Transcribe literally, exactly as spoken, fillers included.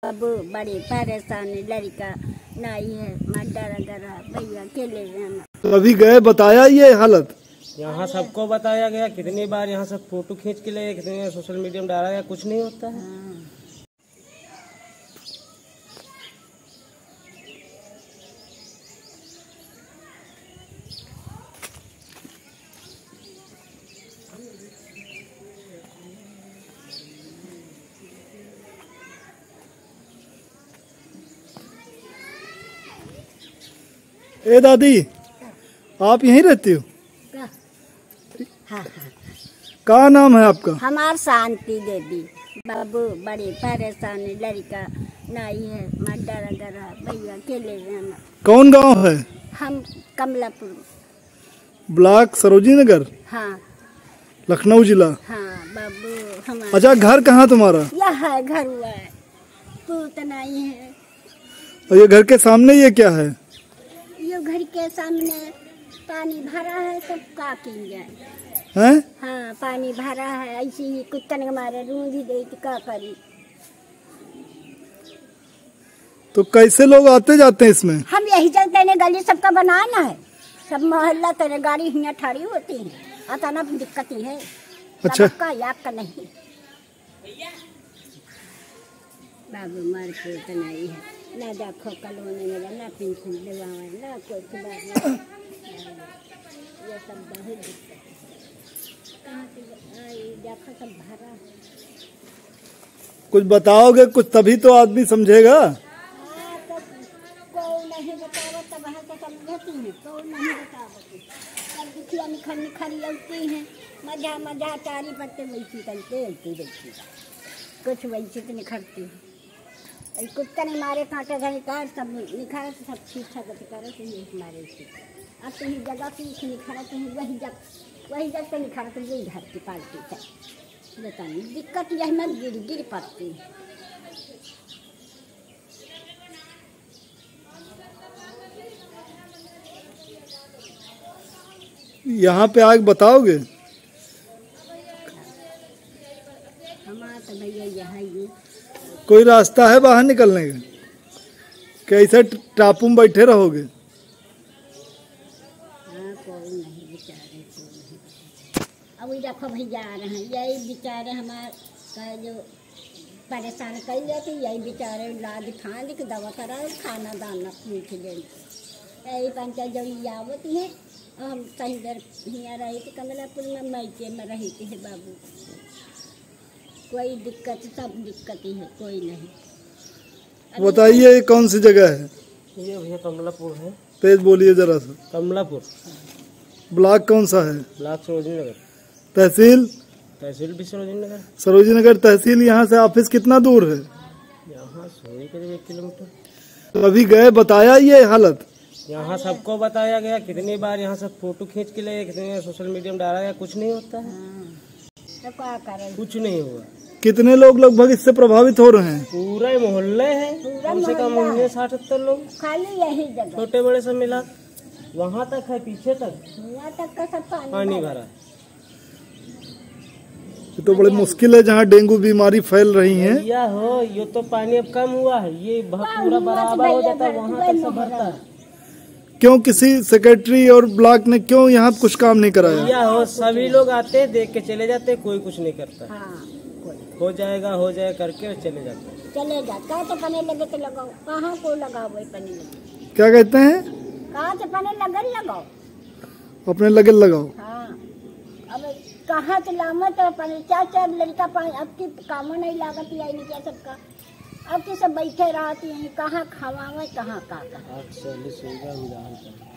बाबू बड़ी परेशान लड़का नहीं है, मैं डरा डरा भैया अकेले रहना। अभी गए बताया ये हालत? यहाँ सबको बताया गया, कितनी बार यहाँ सब फोटो खींच के लिए, कितने सोशल मीडिया में डाला गया, कुछ नहीं होता है। हाँ। ए दादी, आप यहीं रहती हो? हाँ, हाँ। क्या नाम है आपका? हमार शांति देवी। बाबू बड़ी परेशान लड़का नहीं है, मैं डरा डरा भैया अकेले रहना। कौन गांव है? हम कमलापुर, ब्लॉक सरोजी नगर, हाँ लखनऊ जिला। हाँ बाबू हमारा। अच्छा, घर कहाँ तुम्हारा? यह है घर हुआ है, पूत नहीं है। और ये घर के सामने ये क्या है? ये घर के सामने पानी भरा है, सब का की जाए हैं? हाँ पानी भरा है, ऐसे ही कुत्तन के मारे रूंधी दे तो का करी। तो कैसे लोग आते जाते हैं इसमें? हम यही चलते ने गली सबका बनाना है, सब मोहल्ला तेरे गाड़ी यहाँ ठाड़ी होती है, आता ना दिक्कत ही है। अच्छा, का याद का नहीं बाबू मर के तो नहीं है, ना देखो कलोनी में ना पेंशन दिलवाए ना कुछ बात। ये सब बहुत दिक्कत है, कहाँ से आई देखो सब भरा। कुछ बताओगे कुछ, तभी तो आदमी समझेगा। हाँ तो कोई नहीं बतावा तब है तो समझती है, कोई नहीं बतावती। सब दुखिया निखर निखरी लगती हैं, मजा मजा चारी पत्ते वैसी करते रहती रहती, कुछ वैसी तो निखरती है। कुत्ता ने मारे कांटे घर काट सब निखारा तो सब ठीक ठाक करे तो ये हमारे से अब तो ही जगह की निखारा तो वही जग वही जग तो निखारा तो वही घर की पालती है। बताइए दिक्कत यह मत गिर गिर पड़ती है। यहाँ पे आग बताओगे? हमारा तो भैया यहाँ ये कोई रास्ता है बाहर निकलने का? कैसे टापू में बैठे रहोगे? हाँ कोई नहीं बेचारे, कोई नहीं। अब ये देखो भैया आ रहे हैं, यही बेचारे हमारे जो परेशान कर जाते, यही बेचारे लाद खाने की दवा करा खाना दाना पूछ ले, यही पंचायत जो आवती है। हम कहीं देर यहाँ रही थी कमलापुर में, मैके में रही थी है बाबू। कोई दिक्कत, सब दिक्कत ही है, कोई नहीं। बताइए कौन सी जगह है? ये भैया कमलापुर है। तेज बोलिए जरा सा। कमलापुर। ब्लॉक कौन सा है? ब्लॉक सरोजी नगर। तहसील? तहसील भी सरोजी नगर। सरोजी नगर तहसील। यहाँ से ऑफिस कितना दूर है? यहाँ से करीब एक किलोमीटर। तो अभी गए बताया ये हालत? यहाँ सबको बताया गया, कितनी बार यहाँ सब फोटो खींच के लिए, कितने सोशल मीडिया में डाला गया, कुछ नहीं होता है। तो क्या करें? कुछ नहीं हुआ। कितने लोग लगभग इससे प्रभावित हो रहे हैं? पूरा ही मोहल्ले है, कम से कम होंगे साठ सत्तर लोग, खाली यही जगह, छोटे बड़े सब मिला। वहाँ तक है, पीछे तक यहाँ तक का सब पानी, पानी भरा। ये तो बड़ी मुश्किल है जहाँ डेंगू बीमारी फैल रही है। या हो ये तो पानी अब कम हुआ है, ये पूरा बराबर हो जाता है, वहाँ तक सब भरता है। क्यों किसी सेक्रेटरी और ब्लॉक ने क्यों यहाँ कुछ काम नहीं कराया? या हो सभी लोग आते देख के चले जाते, कोई कुछ नहीं करता। हाँ हो जाएगा हो जाएगा करके चले जाते चले जाता तो पने लगे तो लगाओ, कहाँ को लगाओ वही पने लगे। क्या कहते हैं? कहाँ से पने लगन लगाओ, अपने लगे लगाओ। हाँ अब कहाँ से लामा तो पने चार चार लड़का पानी अब की काम नहीं लागत या नहीं क्या सबका, अब के सब बैठे रहती हैं, कहाँ खावा कहाँ का। सुविधा